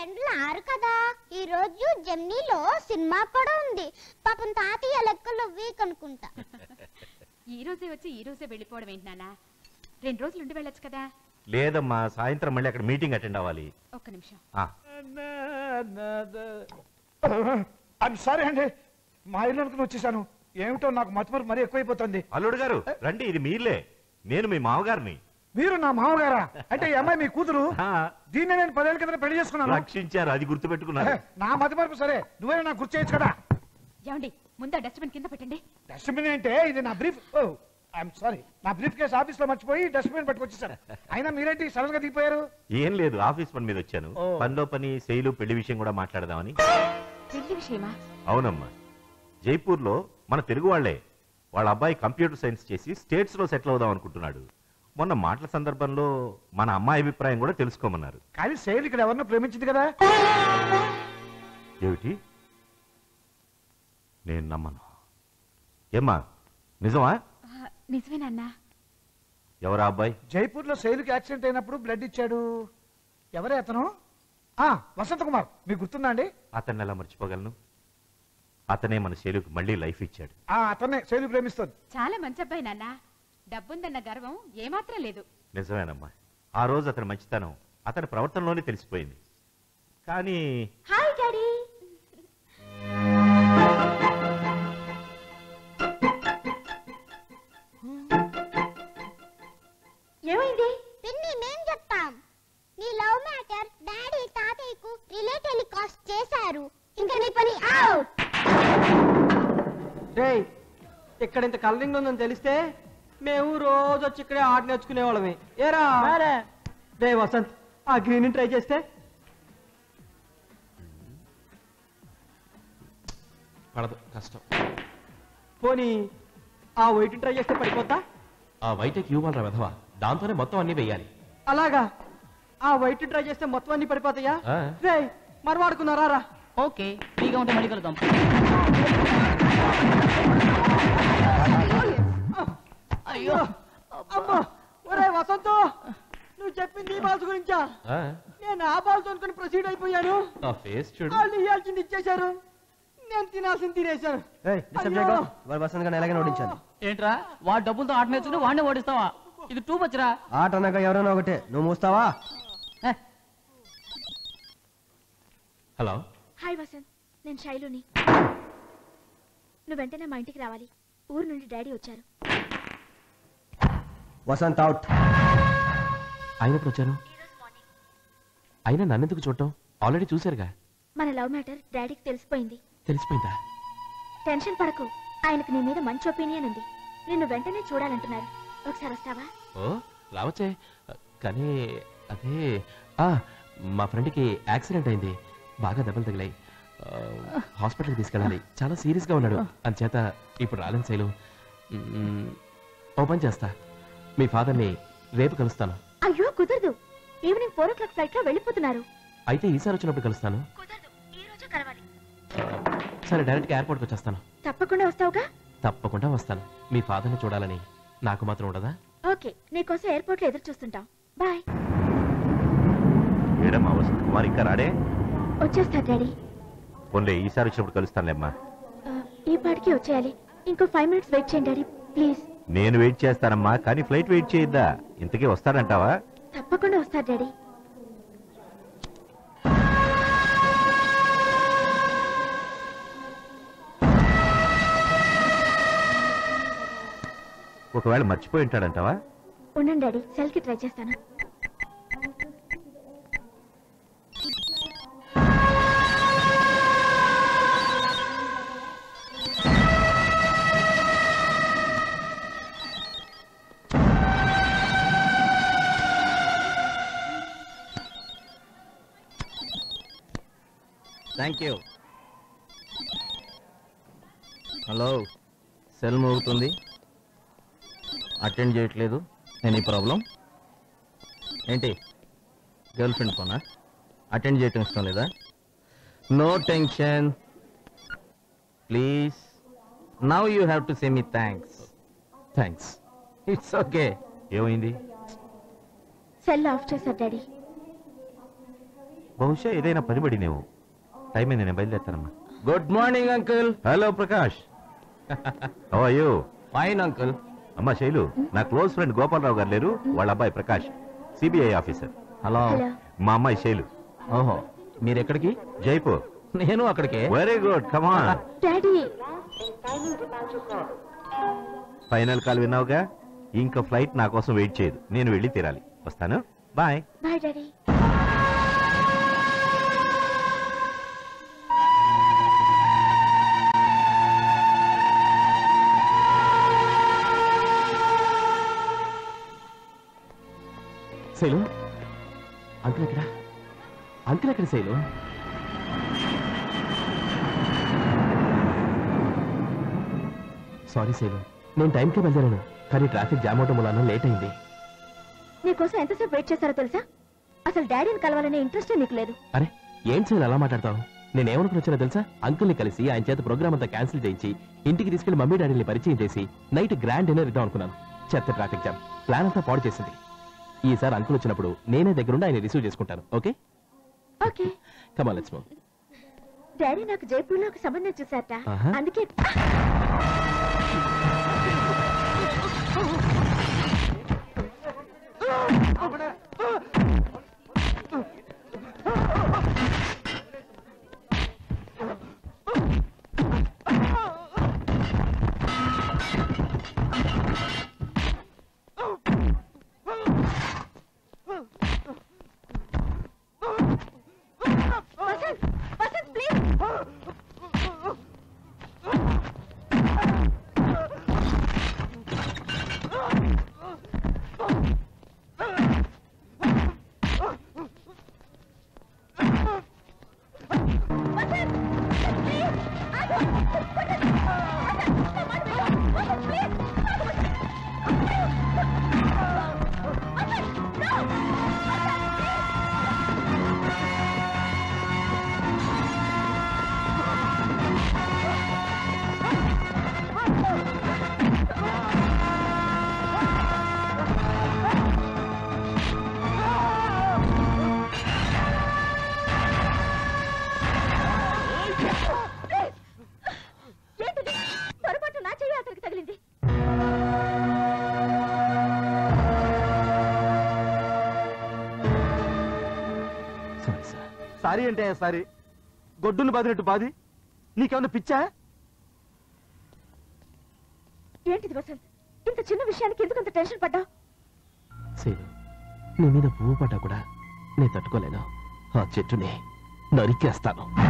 ఫ్రెండ్లు ఆరు కదా, ఈ రోజు జమ్నీలో సినిమా కూడా ఉంది. పాపం తాతయ్య లెక్కలో వీక్ అనుకుంటా. ఈ రోజే వచ్చి ఈ రోజే వెళ్ళిపోవడం ఏంటి నాన్న? 2 రోజులు ఉండి వెళ్ళొచ్చు కదా. లేదమ్మా, సాయంత్రం మళ్ళీ అక్కడ మీటింగ్ అటెండ్ అవ్వాలి. ఒక్క నిమిషం. సారీ అండి, మా ఇల్లు అనుకుని వచ్చేసాను. ఏమిటో నాకు మతిమరుపు మరీ ఎక్కువైపోతుంది. అల్లుడు గారు రండి, ఇది మీలే, నేను మీ మామగారిని. మీరు నా మామగారా? అంటే ఈ అమ్మాయి మీ కూతురు? దీన్ని నేను 10 ఏళ్ల కింద పెళ్లి చేసుకున్నాను. రక్షించారు, అది గుర్తు పెట్టుకున్నారు. నా మతిమరుపు సరే, నువ్వే నాకు గుర్తు చేయొచ్చు కదా. ఏమండి, ముందు డస్ట్బిన్ కింద పెట్టండి. డస్ట్బిన్ అంటే ఇది నా బ్రీఫ్. ఐఎమ్ సారీ, నా బ్రీఫ్ కేసు ఆఫీస్ లో మర్చిపోయి డస్ట్బిన్ పట్టుకొచ్చేసాను. అయినా మీరేంటి సడన్ గా దిగిపోయారు? ఏం లేదు, ఆఫీస్ పని మీద వచ్చాను. పనిలో పని, శైలు పెళ్లి విషయం కూడా మాట్లాడదామని. పెళ్లి విషయమా? అవునమ్మా, జైపూర్ లో మన తెలుగు వాళ్లే, వాళ్ళ అబ్బాయి కంప్యూటర్ సైన్స్ చేసి స్టేట్స్ లో సెటిల్ అవుదాం అనుకుంటున్నాడు. మొన్న మాటల సందర్భంలో మన అమ్మాయి అభిప్రాయం కూడా తెలుసుకోమన్నారు. కానీ శైలు ఇక్కడ ఎవరినో ప్రేమించింది కదా. ఏమిటి? నేను నమ్మను. ఏమ్మా, నిజమా? నిజమేనన్నా. ఎవరా అబ్బాయి? జైపూర్ లో శైలుకి యాక్సిడెంట్ అయినప్పుడు బ్లడ్ ఇచ్చాడు. ఎవరే అతను? వసంత కుమార్, మీకు గుర్తుందా అండి? అతన్ని ఎలా మర్చిపోగలను? అతనే మన శైలుకి మళ్ళీ లైఫ్ ఇచ్చాడు. అతనే శైలు ప్రేమిస్తుంది. చాలా మంచి అబ్బాయి నాన్న, డబ్బుందన్న గర్వం ఏమాత్రం లేదు. నిజమేనమ్మా, ఆ రోజు అతని మంచితనం అతని ప్రవర్తనలోనే తెలిసిపోయింది. కానీ హాయ్ డాడీ. ఏమైంది? పిన్ని, మేం చెప్తాం. నీ లవ్ మ్యాటర్ డాడీ తాతయ్యకు రిలే టెలికాస్ట్ చేశారు. ఇంకా నీ పని అవుట్. రేయ్, ఇక్కడ ఇంత కలరింగ్ ఉందని తెలిస్తే మేము రోజు వచ్చి ఇక్కడే ఆట నేర్చుకునే వాళ్ళమే. ఏరా రే వసంత్, ఆ గ్రీన్ ట్రై చేస్తే పడదు, కష్టం. పోనీ ఆ వైట్ ట్రై చేస్తే పడిపోతా? ఆ వైట్ క్యూబాల్ రా వెధవా, దాంతోనే మొత్తం అన్ని వెయ్యాలి. అలాగా? ఆ వైట్ ట్రై చేస్తే మొత్తం అన్ని పడిపోతాయా? రే మరి వాడుకున్నారా? రా ఓకే, ఫ్రీగా ఉంటే మళ్ళీ కలుద్దాం. అయ్యో అమ్మా, ఒరే వసంత్, నువ్వు చెప్పింది ఈ బాల్స్ గురించా? నేను ఆ బాల్స్ అనుకుని ప్రొసీడ్ అయిపోయాను. వాళ్ళు ఇవ్వాల్సింది ఇచ్చేశారు, నేను తినాల్సింది తినేశాను. వసంత్ గారిని ఎలాగైనా ఓడించాను. ఏంట్రా, వాడు డబ్బులతో ఆట నేర్చుకుని వాడిని ఓడిస్తావా? ఇది టూ మచ్రా. ఆట అనగా ఎవరైనా ఒకటే, నువ్వు మూస్తావా? హలో. హాయ్ వసంత్, నేను శైలుని. నువ్వు వెంటనే మా ఇంటికి రావాలి. ఊరు నుండి డాడీ వచ్చారు. వసంత్ అవుట్. అయినప్పుడు వచ్చాను. అయినా నన్నెందుకు చూడటం? ఆల్రెడీ చూశారుగా. మన లవ్ మ్యాటర్ డాడీకి తెలిసిపోయింది. తెలిసిపోయిందా? టెన్షన్ పడకు, ఆయనకు నీ మీద మంచి ఒపీనియన్ ఉంది. నిన్ను వెంటనే చూడాలంటున్నారు. ఒకసారి వస్తావా? ఓ రావచ్చే, కానీ అదే మా ఫ్రెండ్కి యాక్సిడెంట్ అయింది, బాగా దెబ్బలు తగిలాయి, హాస్పిటల్కి తీసుకెళ్ళాలి, చాలా సీరియస్గా ఉన్నాడు. అందుచేత ఇప్పుడు రాలేను శైలు. ఓ పని చేస్తా, మీ ఫాదర్ని రేపు కలుస్తాను. అయ్యో కుదరదు, ఈవినింగ్ 4 o'clock ఫ్లైట్ లో వెళ్ళిపోతున్నారు. అయితే ఈసారి వచ్చినప్పుడు కలుస్తాను. కుదరదు, ఈ రోజే కలవాలి. సరే, డైరెక్ట్గా ఎయిర్పోర్ట్కి వచ్చేస్తాను. తప్పకుండా వస్తావుగా? తప్పకుండా వస్తాను. మీ ఫాదర్ని చూడాలని నాకు మాత్రం ఉండదా? ఓకే, నీకోసం ఎయిర్పోర్ట్ లో ఎదురు చూస్తుంటాం. బాయ్. ఏడమ్మా వసంత్ కుమార్ ఇంకా రాడే? వచ్చేస్తా డాడీ. పోన్లే, ఈసారి వచ్చినప్పుడు కలుస్తానులేమ్మా. ఈ పాటికి వచ్చేయాలి. ఇంకో 5 minutes వెయిట్ చేయండి డాడీ ప్లీజ్. నేను వెయిట్ చేస్తానమ్మా, కానీ ఫ్లైట్ వెయిట్ చేయొద్దా? ఇంతకీ వస్తాడంటావా? తప్పకుండా వస్తా డాడీ. ఒకవేళ మర్చిపోయి ఉంటాడంటావా? ఉండండి డాడీ, సెల్ కి ట్రై చేస్తాను. Thank you. హలో, సెల్ మోగుతుంది, అటెండ్ చేయట్లేదు. Any problem? ఏంటి, గర్ల్ ఫ్రెండ్ ఫోనా? అటెండ్ చేయటం ఇష్టం లేదా? No tension please. Now you have to say me thanks. Thanks. It's okay. ఏమైంది? సెల్ ఆఫ్ చేశారు డాడీ. బహుశా ఏదైనా పని పడినేమో. టైం అయింది, నేను బయలుదేరుతానమ్మా. Good morning uncle. Hello Prakash. How are you? Fine uncle. అమ్మా శైలు, నా క్లోజ్ ఫ్రెండ్ గోపాలరావు గారు లేరు, వాళ్ళ అబ్బాయి ప్రకాష్, సిబిఐ ఆఫీసర్. హలో. మా అమ్మాయి శైలు. ఓహో, మీరు ఎక్కడికి? జైపూర్. నేను అక్కడికే. Very good, come on. Daddy final call విన్నావుగా, ఇంకా ఫ్లైట్ నా కోసం వెయిట్ చేయదు, నేను వెళ్ళి తీరాలి. వస్తాను, bye. Bye daddy. Shailu, uncle ఎక్కడ? అంకుల్ ఎక్కడ శైలు? సారీ శైలు, నేను టైంకే బయలుదేరాను, కానీ ట్రాఫిక్ జామ్ అవడం వలన లేట్ అయింది. నీకోసం ఎంతసేపు వెయిట్ చేశారో తెలుసా? అసలు డాడీని కలవాలనే ఇంట్రెస్ట్ నీకు లేదు. అరే ఏం శైలు అలా మాట్లాడతావు? నేనేమనుకుని వచ్చానో తెలుసా? అంకుల్ని కలిసి ఆయన చేత ప్రోగ్రామ్ అంతా క్యాన్సిల్ చేయించి ఇంటికి తీసుకెళ్లి మమ్మీ డాడీని పరిచయం చేసి నైట్ గ్రాండ్ డిన్నర్ ఇద్దాం అనుకున్నాను. చెత్త ట్రాఫిక్ జామ్ ప్లాన్ అంతా పాడు చేసింది. ఈసారి అంకుల్ వచ్చినప్పుడు నేనే దగ్గరుండి ఆయన రిసీవ్ చేసుకుంటాను. Okay okay, come on let's move. Daddy నాకు జైపూర్లో ఒక సంబంధం చూసారట, అందుకే సారీ అంటే సారీ, గొడ్డును బాదినట్టు బాది. నీకేమన్నా పిచ్చా? ఏంటిది వసంత్, ఇంత చిన్న విషయానికి ఎందుకు అంత టెన్షన్ పడ్డా? శైలు, నీ మీద పువ్వు పడ్డా కూడా నేను తట్టుకోలేను. ఆ చెట్టుని నరికేస్తాను.